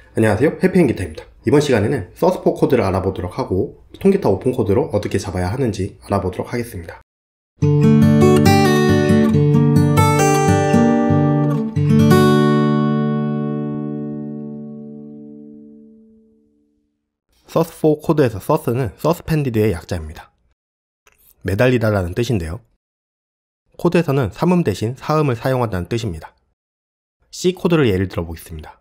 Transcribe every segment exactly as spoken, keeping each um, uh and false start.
안녕하세요, 해피엔기타입니다. 이번 시간에는 서스포 코드를 알아보도록 하고 통기타 오픈 코드로 어떻게 잡아야 하는지 알아보도록 하겠습니다. 서스포 코드에서 서스는 서스펜디드의 약자입니다. 매달리다 라는 뜻인데요. 코드에서는 삼음 대신 사음을 사용한다는 뜻입니다. C 코드를 예를 들어 보겠습니다.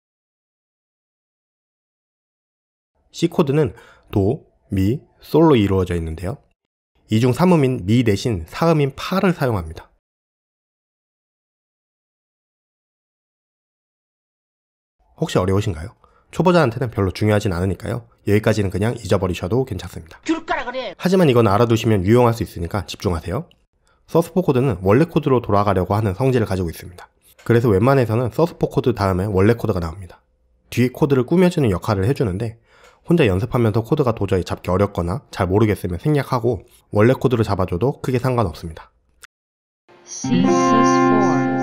C 코드는 도, 미, 솔로 이루어져 있는데요. 이 중 삼음인 미 대신 사음인 파를 사용합니다. 혹시 어려우신가요? 초보자한테는 별로 중요하진 않으니까요. 여기까지는 그냥 잊어버리셔도 괜찮습니다. 하지만 이건 알아두시면 유용할 수 있으니까 집중하세요. 서스포 코드는 원래 코드로 돌아가려고 하는 성질을 가지고 있습니다. 그래서 웬만해서는 서스포 코드 다음에 원래 코드가 나옵니다. 뒤에 코드를 꾸며주는 역할을 해주는데 혼자 연습하면서 코드가 도저히 잡기 어렵거나 잘 모르겠으면 생략하고 원래 코드로 잡아줘도 크게 상관없습니다. C sus four.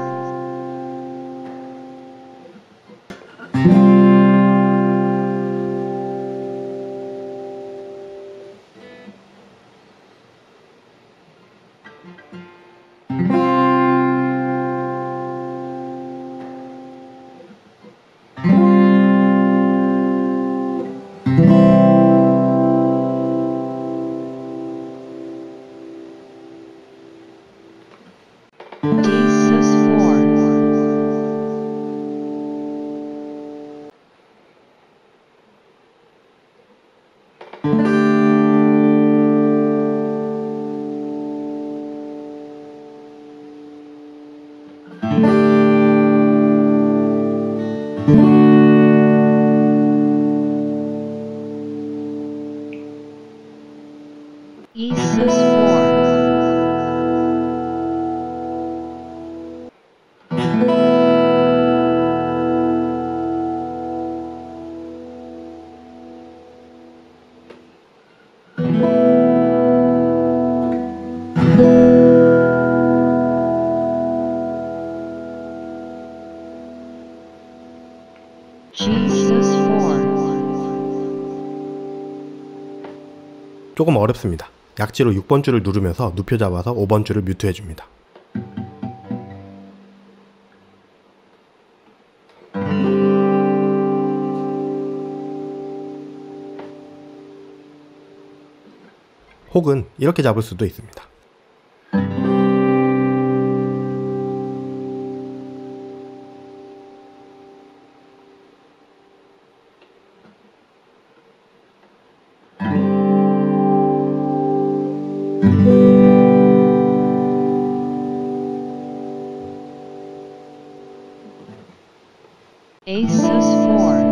E sus four. G sus four. 조금 어렵습니다. 약지로 육 번 줄을 누르면서 눕혀 잡아서 오 번 줄을 뮤트해줍니다. 혹은 이렇게 잡을 수도 있습니다. A sus four.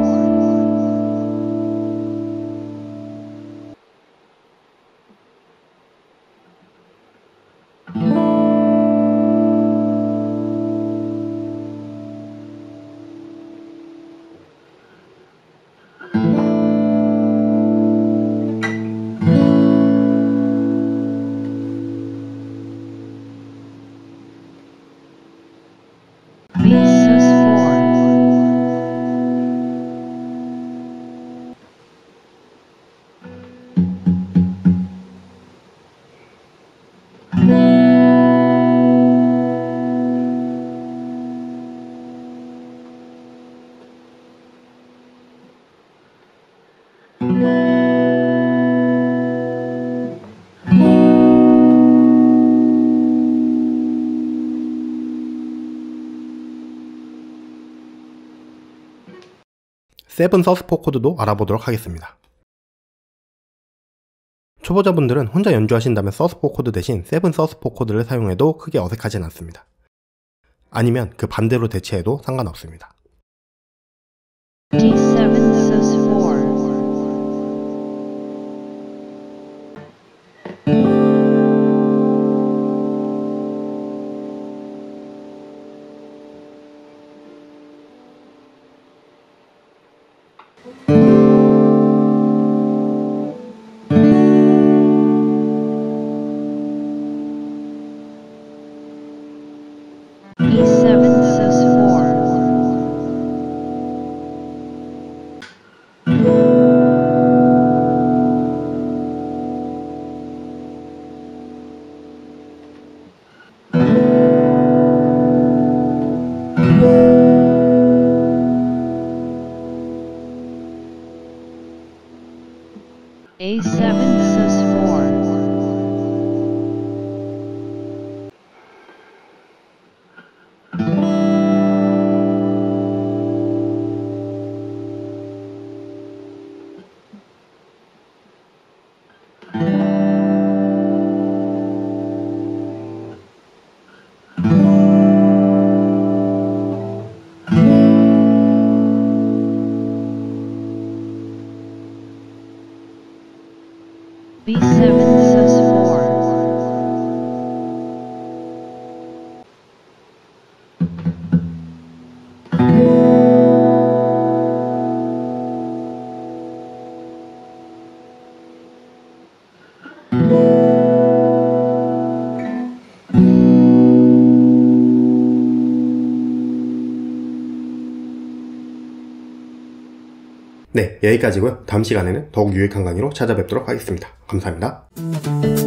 B sus four. 세븐 서스포 코드도 알아보도록 하겠습니다. 초보자분들은 혼자 연주하신다면 서스포 코드 대신 세븐 서스포 코드를 사용해도 크게 어색하진 않습니다. 아니면 그 반대로 대체해도 상관없습니다. D seven sus four. E seven sus four. A seven sus four. B seven sus four. 네, 여기까지고요. 다음 시간에는 더욱 유익한 강의로 찾아뵙도록 하겠습니다. 감사합니다.